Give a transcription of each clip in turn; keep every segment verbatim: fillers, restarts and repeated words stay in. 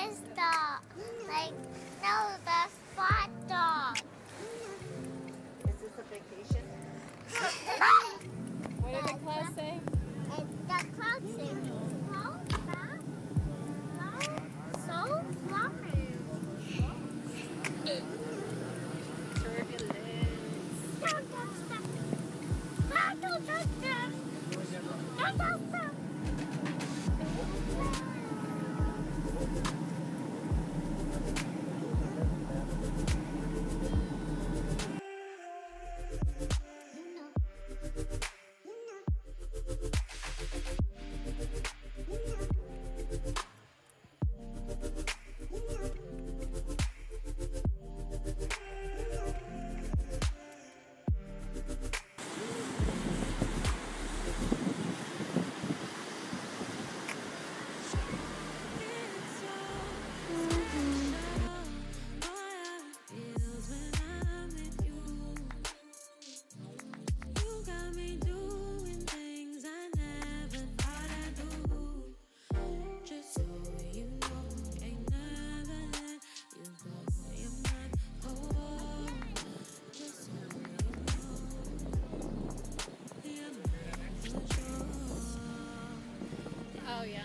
this dog. Like, no, the spot dog. Is this a vacation? What did the clouds say? The clouds say, slow, fast, slow, so fluffy. Turbulence. Don't touch them. Ah, don't touch them. Don't touch them. Oh, yeah.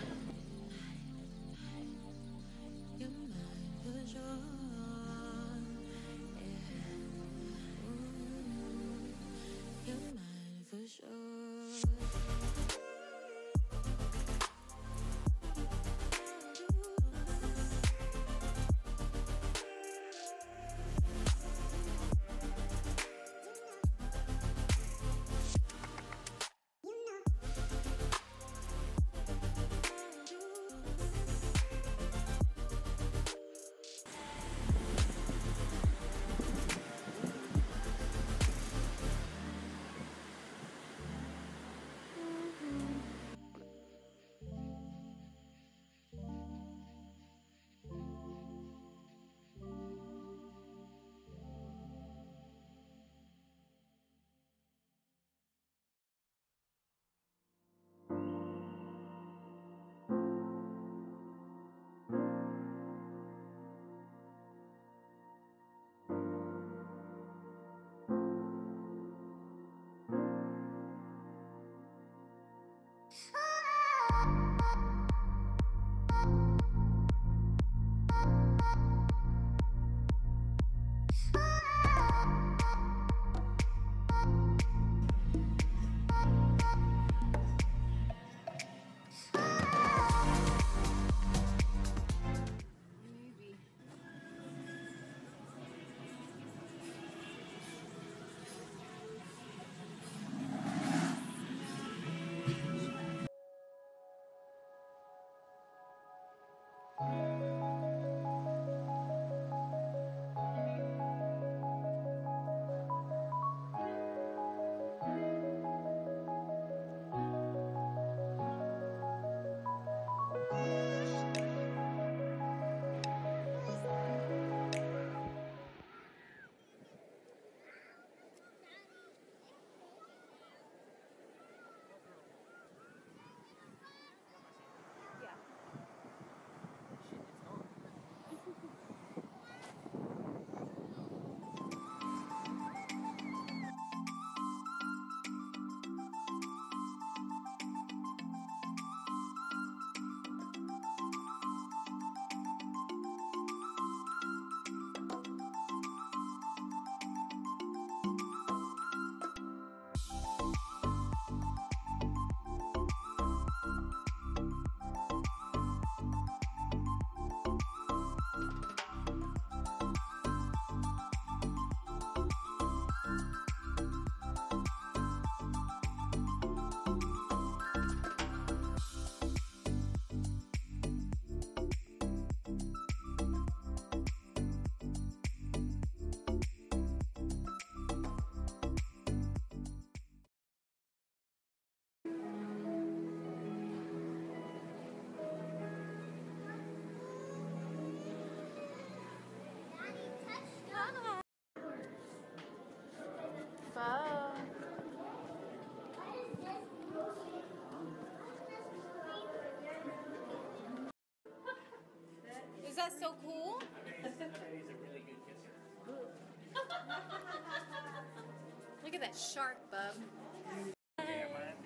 Look at that shark, bub. Hi.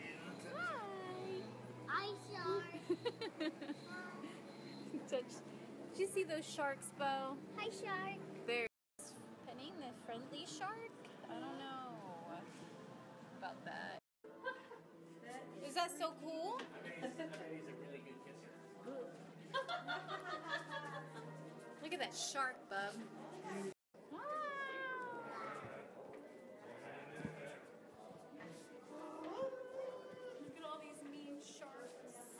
Hi, shark. Touch. Did you see those sharks, Beau? Hi, shark. They're petting the friendly shark? I don't know about that. Is that so cool? Look at that shark, bub. Look at all these mean sharks.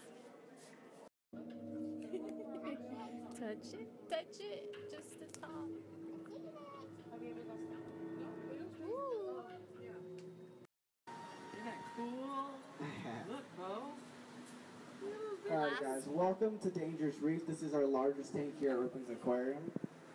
Touch it, touch it, just the top. Ooh. Isn't that cool? Look, Beau. Alright guys, welcome to Dangerous Reef. This is our largest tank here at Rippon's Aquarium.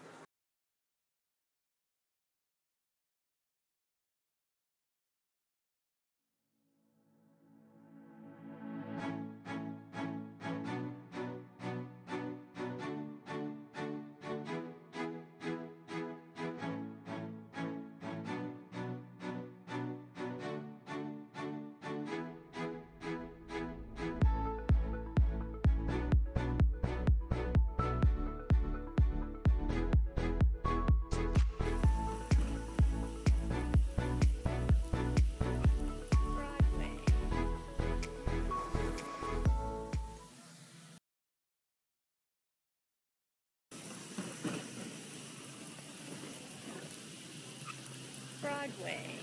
Broadway.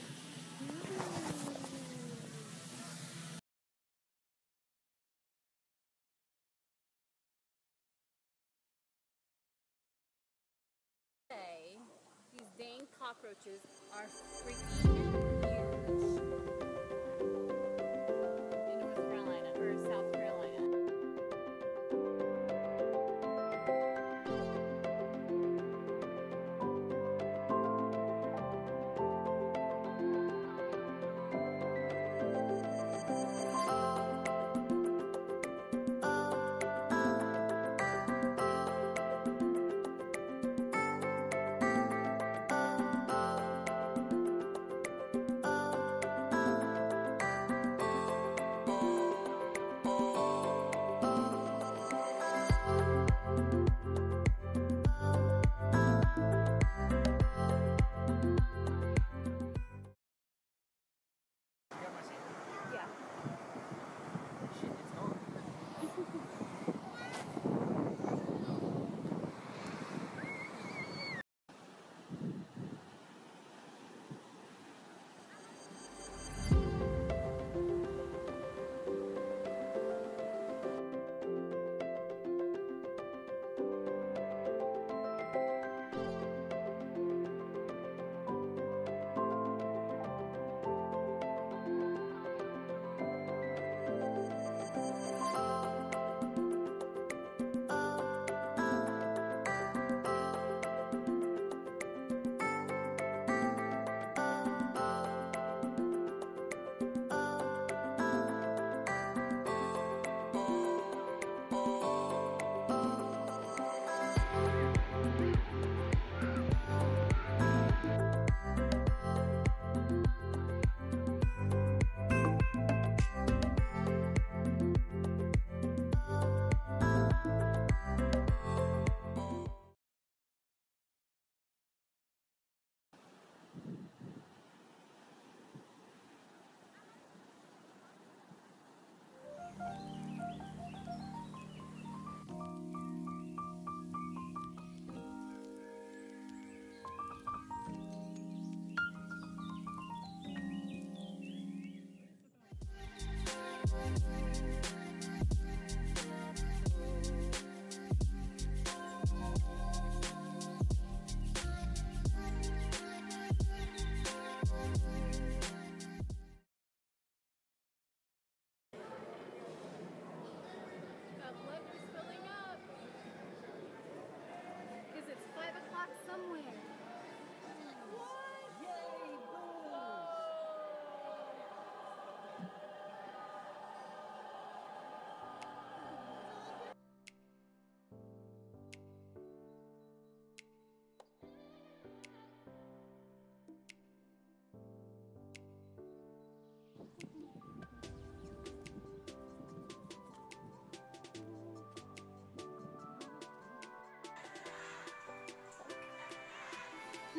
Hey, these dang cockroaches are freaking huge. In North Carolina, or South Carolina.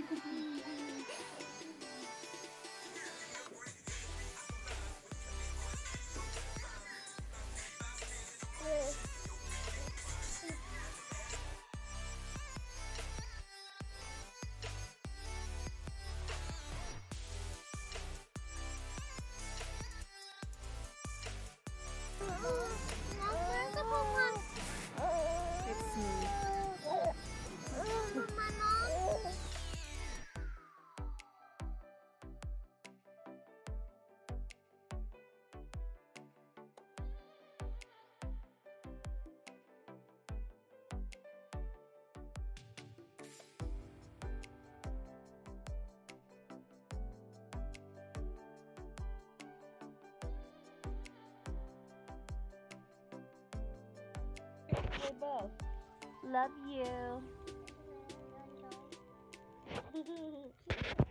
It's me. My mom? Hey, Beau. Love you.